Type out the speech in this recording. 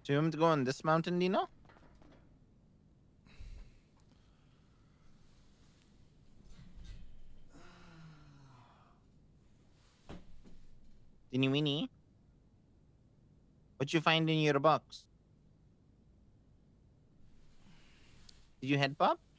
Do you want me to go on this mountain, Dino? Dini Winnie? What you find in your box? Did you head pop?